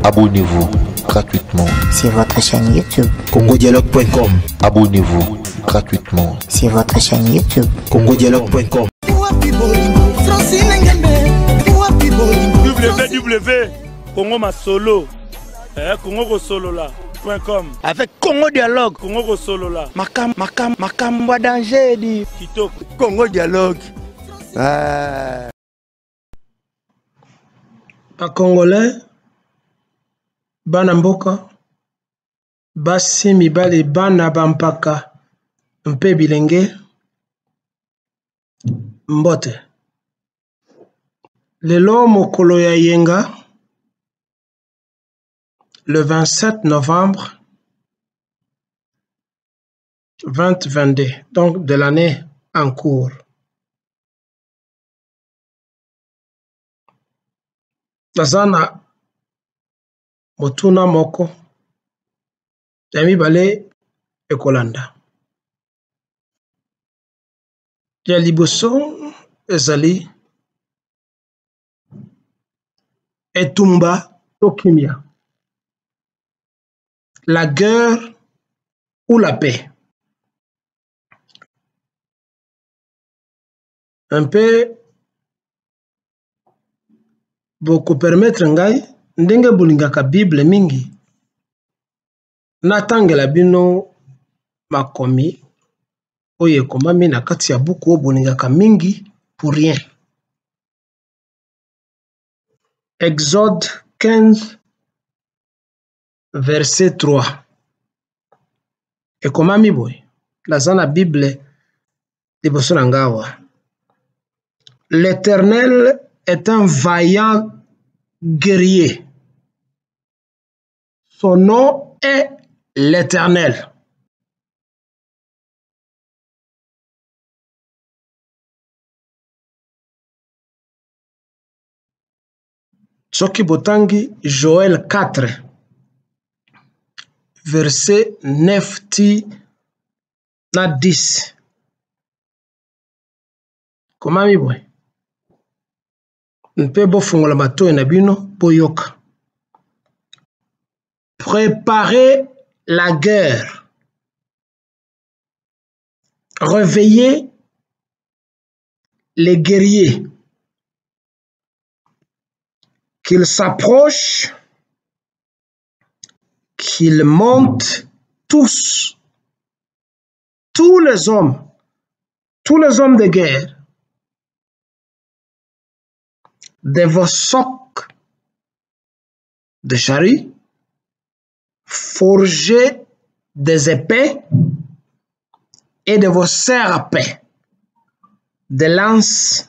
Abonnez-vous gratuitement sur votre chaîne YouTube congodialogue.com. Abonnez-vous gratuitement sur votre chaîne YouTube congodialogue.com. www Congo Masolo Congo Solo là.com Avec Congo Dialogue. Congo Solo là Makamba danger di Kitoko Congo Dialogue. Congolais, bana mboka, basi mibali bana bampaka, mpe bilenge, mbote. Lelo mokolo ya yenga, le 27 novembre 2022, donc de l'année en cours. Nazana motuna moko ya mibale ekolanda. Ya liboso ezali etumba to kimia. La guerre ou la paix. Un peu boko permettre ngai ndenge bolingaka Bible mingi natangela bino makomi oyo ekomami na kati ya buku oyo bolingaka mingi pour rien. Exode 15 verset 3 ekomami boye naza na Bible liboso na nga awa. L'Éternel est un vaillant guerrier. Son nom est l'Éternel. Soki botangi Joël 4, verset 9 ti na 10. Komami boy. Npe bofungola matoyi na bino boyoka. Préparez la guerre. Réveillez les guerriers. Qu'ils s'approchent, qu'ils montent tous les hommes de guerre, de vos socs de chariots, forgez des épées et de vos serpents, des lances,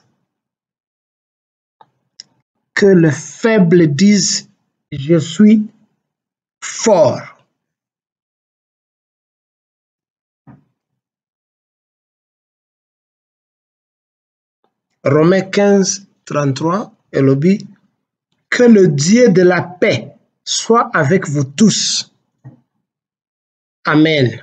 que le faible dise je suis fort. Romains 15, 33, elobi, que le Dieu de la paix soit avec vous tous. Amen.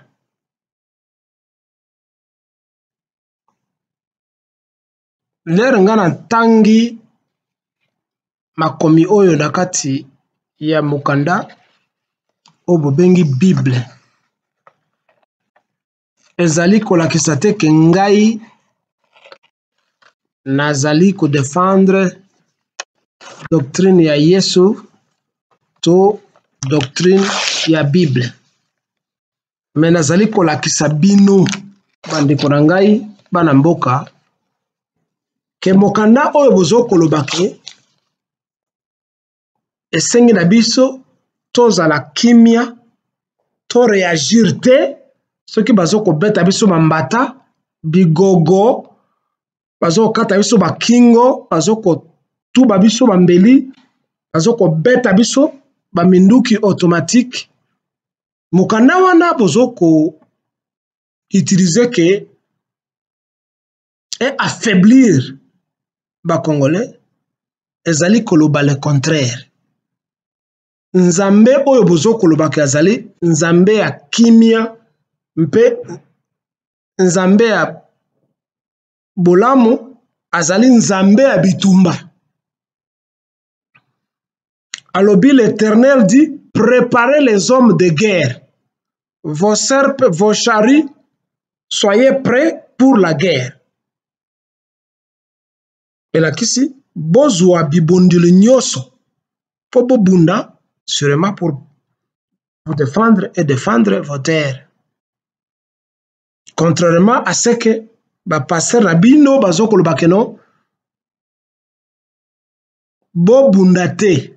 Lero ngana tangi makomi oyo na kati ya mukanda obo bengi Bible. Ezali kolakisa te ke ngai nazali ko défendre doctrine ya Yesu to doctrine ya Bible. Mais nazali kolakisa bino bandeko na ngai bana mboka ke mokanda oyo bozo kolobake esengi na biso tozala kimia to réagir te soki bazo kobeta biso mambata bigogo bazo kata biso bakingo bazo kotuba biso bambeli bazo kobeta biso baminduki automatique mokanda wana bozo ko utiliser ke et affaiblir ba Congolais ezali koloba le contraire. Nzambe oyo bozo kolobaka azali nzambe ya kimia mpe nzambe ya bolamu azali nzambe ya bitumba. Alobi l'Éternel dit, préparez les hommes de guerre. Vos serpes, vos chariots, soyez prêts pour la guerre. Et là, ici, bozwa bibondile nyoso. Pour bobunda, sûrement pour défendre et défendre vos terres. Contrairement à ce que pasteur Rabino bazokolo bakeno, bobunda te.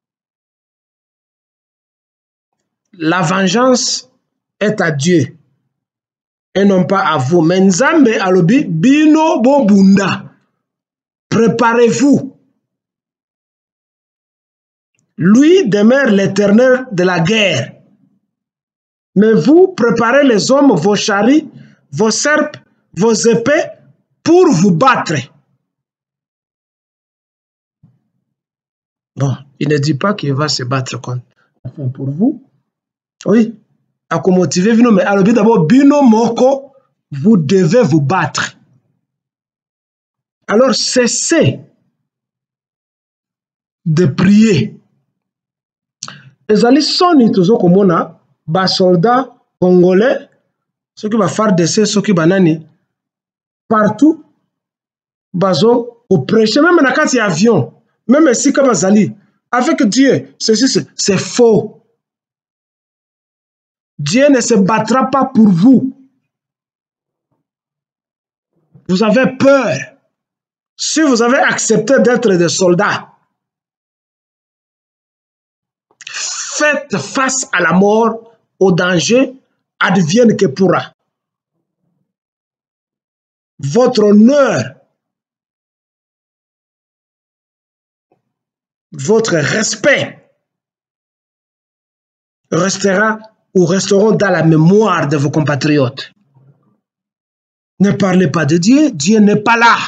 La vengeance est à Dieu et non pas à vous. Mais Nzambe alobi bino bobunda. Préparez-vous. Lui demeure l'Éternel de la guerre. Mais vous préparez les hommes, vos chariots, vos serpes, vos épées pour vous battre. Bon, il ne dit pas qu'il va se battre contre. Enfin, pour vous, oui, à motiver vino, mais alors d'abord, bino moko, vous devez vous battre. Alors cessez de prier. Ezali soni toujours comme on a, bas soldats congolais, ceux qui vont faire décès, ceux qui banani, partout, bazo, au prêcher, même dans le avion, même si comme Azali, avec Dieu, ceci c'est faux. Dieu ne se battra pas pour vous. Vous avez peur. Si vous avez accepté d'être des soldats, faites face à la mort, au danger, advienne que pourra. Votre honneur, votre respect restera ou resteront dans la mémoire de vos compatriotes. Ne parlez pas de Dieu, Dieu n'est pas là.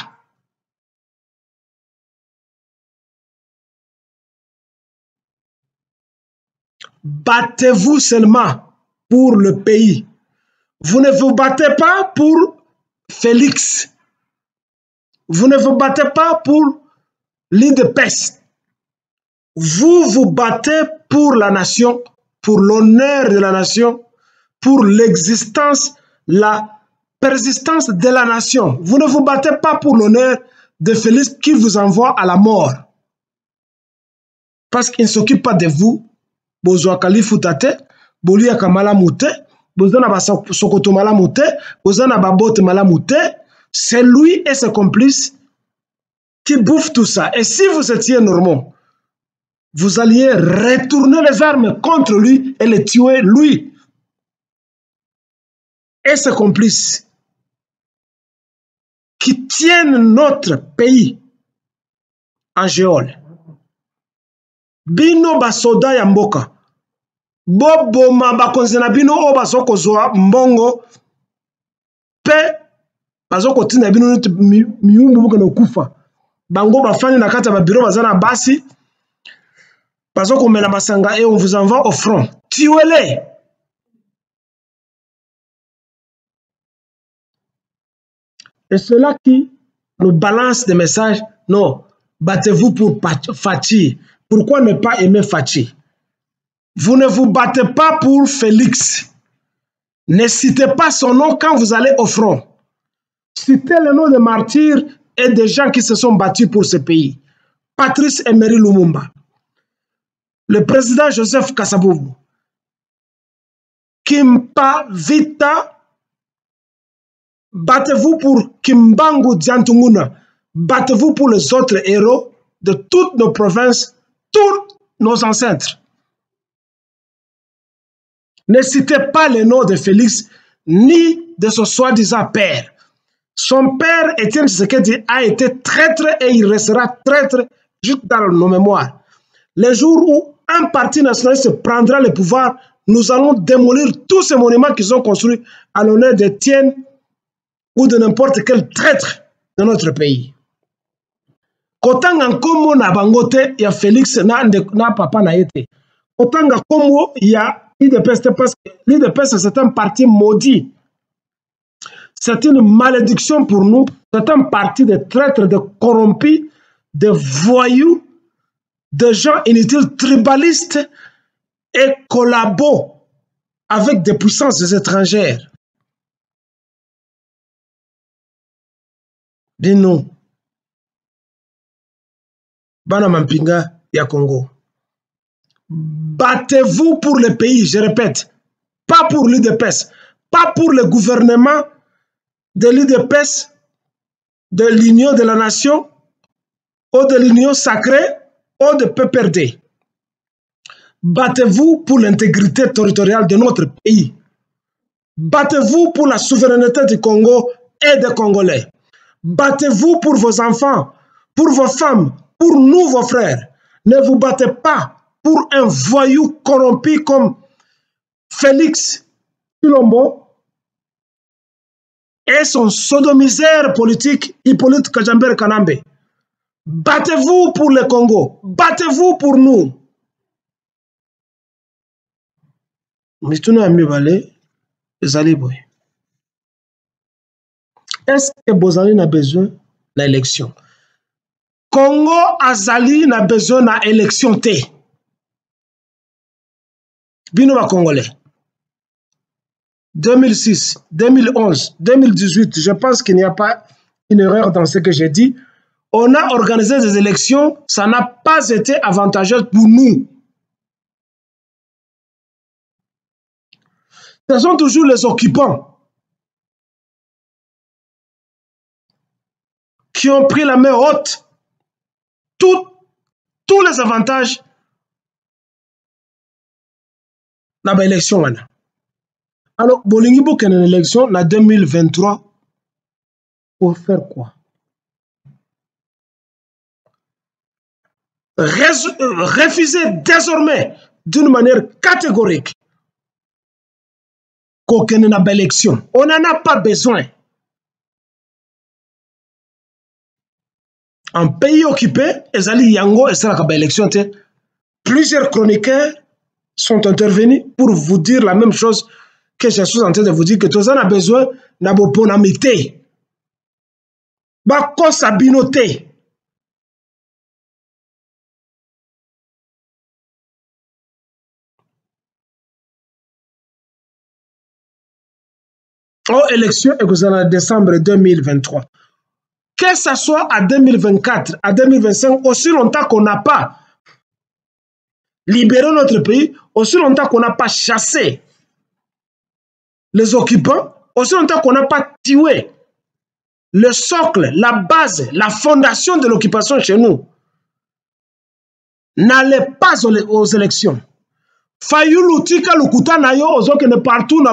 Battez-vous seulement pour le pays. Vous ne vous battez pas pour Félix. Vous ne vous battez pas pour l'IDPS. Vous vous battez pour la nation, pour l'honneur de la nation, pour l'existence, la persistance de la nation. Vous ne vous battez pas pour l'honneur de Félix qui vous envoie à la mort. Parce qu'il ne s'occupe pas de vous. Bozwa kalifutate, bolia kamala mute, bozana ba sokoto mala mute, bozana ba bote mala mute. C'est lui et ses complices qui bouffent tout ça. Et si vous étiez normaux, vous alliez retourner les armes contre lui et le tuer, lui et ses complices qui tiennent notre pays en géole. Bino basoda ya mboka boboma bakonzi na bino o bazokozwa mbongo pe bazokotina bino miyumbu mboka na kufa bango bafani na kata ba bureau bazana basi bazokomela masanga et on vous envoie au front. Tuez-les. Et ceux-là qui nous balancent des messages, non, battez-vous pour Fachi. Pourquoi ne pas aimer Fachi? Vous ne vous battez pas pour Félix. Ne citez pas son nom quand vous allez au front. Citez le nom des martyrs et des gens qui se sont battus pour ce pays. Patrice Emery Lumumba, le président Joseph Kasavubu, Kimpa Vita, battez-vous pour Kimbangu Diantunguna, battez-vous pour les autres héros de toutes nos provinces, tous nos ancêtres. Ne citez pas le nom de Félix ni de son soi-disant père. Son père, Étienne Tshisekedi, a été traître et il restera traître juste dans nos mémoires. Le jour où un parti nationaliste prendra le pouvoir, nous allons démolir tous ces monuments qui sont construits à l'honneur d'Étienne ou de n'importe quel traître de notre pays. Kotanga komo na bangote ya Félix na papa na yete. Kotanga komo ya l'IDPS parce que l'IDPS c'est un parti maudit. C'est une malédiction pour nous. C'est un parti de traîtres, de corrompus, de voyous, des gens inutiles, tribalistes et collabos avec des puissances étrangères. Dis-nous, Bana Mampinga ya Congo, battez-vous pour le pays, je répète, pas pour l'UDPS, pas pour le gouvernement de l'UDPS, de l'Union de la Nation, ou de l'Union sacrée, ou de PPRD. Battez-vous pour l'intégrité territoriale de notre pays. Battez-vous pour la souveraineté du Congo et des Congolais. Battez-vous pour vos enfants, pour vos femmes, pour nous, vos frères. Ne vous battez pas pour un voyou corrompu comme Félix Tshilombo et son sodomiseur politique Hippolyte Kajamber Kanambe. Battez-vous pour le Congo. Battez-vous pour nous. Est-ce que Bozali a besoin d'élection? Congo Azali n'a besoin d'élection T. Bino va Congolais. 2006, 2011, 2018, je pense qu'il n'y a pas une erreur dans ce que j'ai dit. On a organisé des élections, ça n'a pas été avantageux pour nous. Ce sont toujours les occupants qui ont pris la main haute, tous les avantages dans l'élection. Alors, Bolingi Bouken une élection en 2023 pour faire quoi? Refuser désormais d'une manière catégorique qu'aucune élection. On n'en a pas besoin. En pays occupé, Ezali Yango et Saraka élection. Plusieurs chroniqueurs sont intervenus pour vous dire la même chose que je suis en train de vous dire, que tout ça a besoin d'un bonamité. Bako sabinoté. Aux élections en décembre 2023. Que ce soit à 2024, à 2025, aussi longtemps qu'on n'a pas libéré notre pays, aussi longtemps qu'on n'a pas chassé les occupants, aussi longtemps qu'on n'a pas tué le socle, la base, la fondation de l'occupation chez nous, n'allez pas aux élections. Fayulu tika lukuta na yo ozokene partout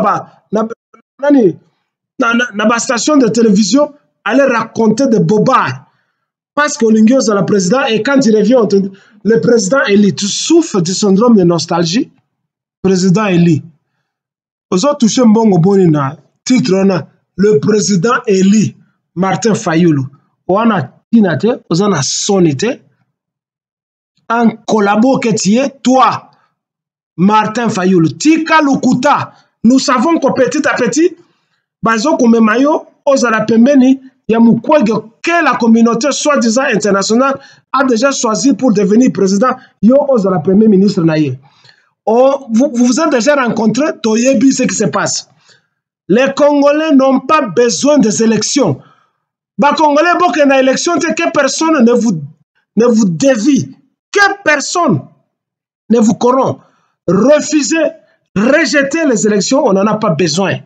na station de télévision aller raconter des bobards parce que l'Ingos est le président et quand il revient le président Eli, tu souffres du syndrome de nostalgie. Président Eli ozo touché mbongo boni na titre na le président Eli Martin Fayulu wana tinate ozana sonité en collabo que tu es toi Martin Fayulu tika lukuta. Nous savons que petit à petit bazo kumemayo ozala pembeni ya mukwege que la communauté soi-disant internationale a déjà choisi pour devenir président yo ozala premier ministre naye. Vous vous êtes déjà rencontrés, toyebi ce qui se passe. Les Congolais n'ont pas besoin des élections. Ba Congolais boke na élection que personne ne vous dévie, que personne ne vous corrompt. Refusez, rejetez les élections, on n'en a pas besoin.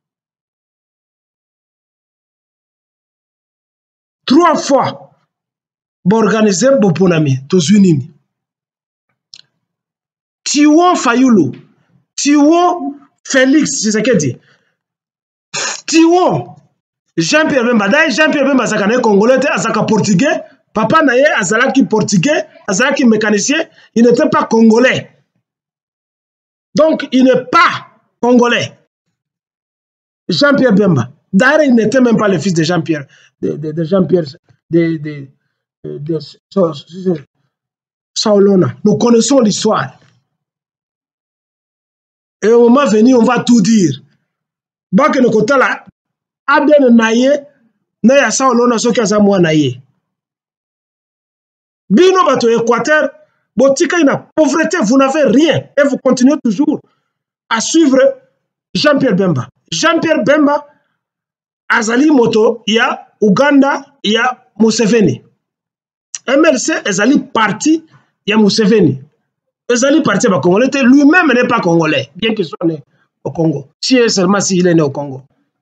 3 fois, organiser Boponami, Tosunini. Tiwon Fayulu, Tiwon Félix Tshisekedi, Tiwon Jean-Pierre Bemba. D'ailleurs, Jean-Pierre Bemba, c'est Congolais, c'est portugais. Papa Naye, Azalaki portugais, Azalaki mécanicien, il n'était pas congolais. Donc, il n'est pas congolais. Jean-Pierre Bemba. D'ailleurs, il n'était même pas le fils de Jean-Pierre. De Jean-Pierre. Saolona. Nous connaissons l'histoire. Et au moment venu, on va tout dire. Bak no kota la Aben Naye, Naya Saolona, ce qui a moi Naye. Bino bato Équateur, Botika ina pauvreté, vous n'avez rien. Et vous continuez toujours à suivre Jean-Pierre Bemba. Jean-Pierre Bemba, Azali Moto, il y a Ouganda, il y a Museveni. MLC, Azali parti, il y a Museveni. Azali parti au Congolais, lui-même n'est pas congolais, bien qu'il soit né au Congo. Si seulement s'il est né au Congo.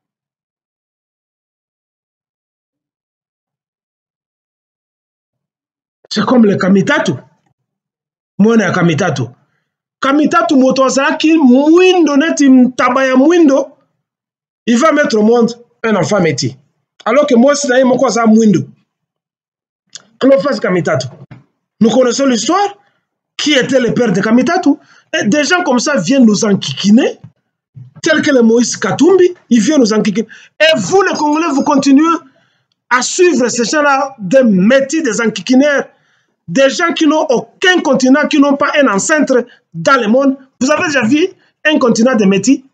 C'est comme le Kamitatu. Moi, je suis Kamitatu. Kamitatu, Moto Azaki, Mwindo, Neti Tabaya Mwindo, il va mettre au monde un enfant métis. Alors que moi, c'est un peu ça, Mwindo. Alors, face Kamitatu. Nous connaissons l'histoire. Qui était le père de Kamitatu? Et des gens comme ça viennent nous enquiquiner, tels que le Moïse Katumbi, ils viennent nous enquiquiner. Et vous, les Congolais, vous continuez à suivre ces gens-là, des métis, des enquiquineurs, des gens qui n'ont aucun continent, qui n'ont pas un ancêtre dans le monde. Vous avez déjà vu un continent de métis?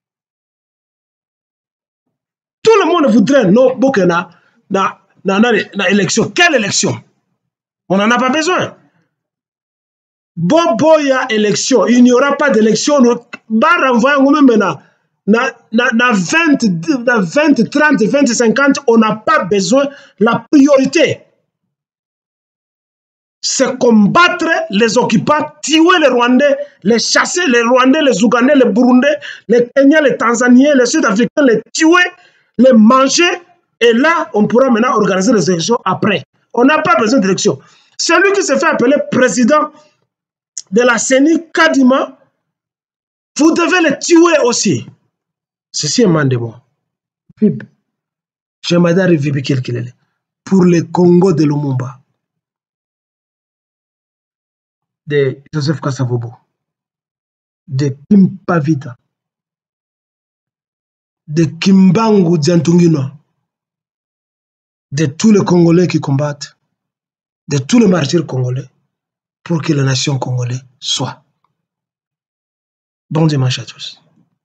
Tout le monde voudrait nos Bokena dans l'élection. Quelle élection? On n'en a pas besoin. Boboya élection, il n'y aura pas d'élection. Bar renvoyer maintenant. Na 20, 30, 20, 50, on n'a pas besoin. La priorité, c'est combattre les occupants, tuer les Rwandais, les chasser, les Rwandais, les Ougandais, les Burundais, les Kenyans, les Tanzaniens, les Sud-Africains, les tuer, les manger. Et là, on pourra maintenant organiser les élections après. On n'a pas besoin d'élections. Celui qui se fait appeler président de la CENI, Kadima, vous devez le tuer aussi. Ceci est mandement. Je m'adore Vibi Kelkelele pour le Congo de Lumumba de Joseph Kasavubu, de Kimpavita, de Kimbangu Djantungino, de tous les Congolais qui combattent, de tous les martyrs congolais, pour que la nation congolaise soit. Bon dimanche à tous.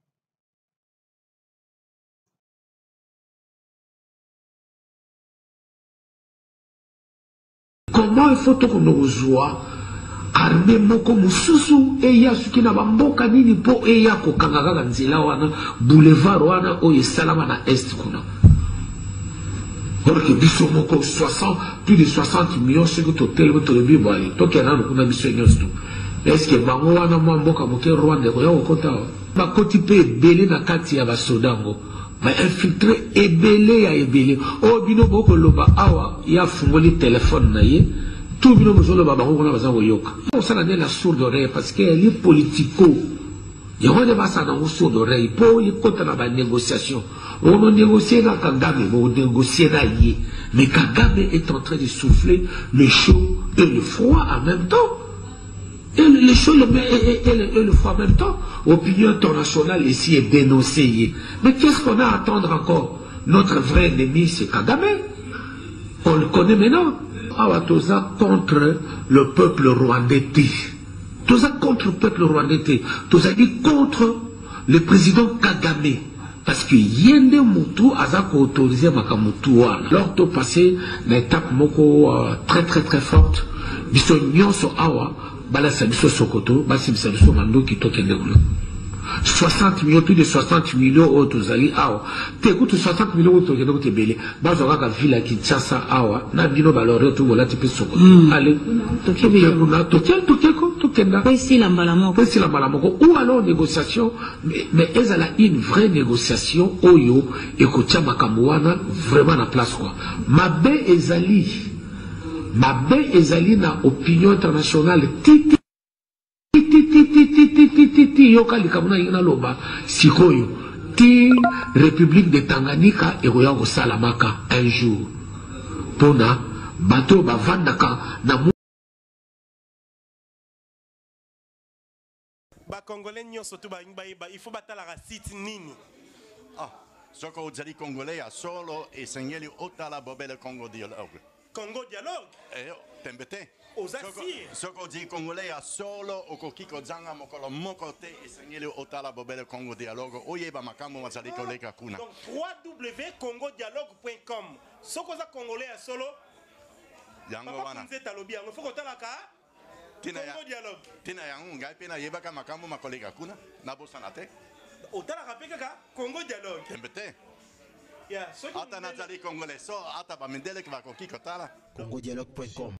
Comment il faut que nous jouions armée moko mususu eya suki na bamboka nini po eya ko kangaka nzela wana boulevard wana o yesalama na est kuna. Alors que biso moko plus de 60 millions ce que totel mo tolebi boye to kena no kuna biso nyosto. Est-ce que bango wana mo mboka moke Rwanda ko ya okota ba koti pe belé na kati ya basodango ba infiltré ebelé ya ebelé o bino boko loba awa ya fungoli téléphone na ye tout bino bozolo ba bango na bazango yoka on ça la sourde oreille parce que elle est politico ya wone ba ça na sourde oreille pour y kota na ba négociation on négocie na Kagame on négocie na ye mais Kagame est en train de souffler le chaud et le froid en même temps. Et le chaud et le froid en même temps. Opinion internationale ici est dénoncée. Mais qu'est-ce qu'on a à attendre encore? Notre vrai ennemi, c'est Kagame. On le connaît maintenant. Awatoza contre le peuple rwandais. Toza contre le peuple rwandais. Toza dit contre le président Kagame. Parce que Yende Moutou a autorisé Makamutu. Alors, tu passé une étape moko très très très forte. Biso nyonso awa. Bala Sabiso Sokoto, Basim Sabiso Mando qui toque 60 millions, plus de 60 millions autres ali awa. T'écoutes 60 millions autres qui te belé. Bazora ka villa Kinshasa awa. Na bino balore tout voilà type Sokoto. Allez. Tokenda. Pesi la mbalamoko. Ou alors négociation, mais elle a une vraie négociation oyo et kotia makamouana vraiment la place quoi. Mabe ezali. Mabe ezali na opinion internationale titi yoka likamuna yina loba sikoyo ti République de Tanganyika eroya ko salamaka un jour pona bato bavandaka na ba congolais nyonso to ba il faut batala la site nini soko ozali congolais a solo e sengeli otala bobele Congo dialogue Congo dialogue tembete osasi soko di congolais a solo okokiko zanga mokolo mokote esengeli otala bobele Congo dialogue oyeba makambo mazali koleka kuna donc www.congodialogue.com soko za congolais a solo yango wana nzeta lobi yango foko talaka Congo dialogue. Tina yango ngai pe na yebaka makambo makolega kuna na bosana te. Otala rapeka ka Congo dialogue. Tembete. Ya, soki Ata nazali congolais so ata ba mindele ki bakoki kotala. congodialogue.com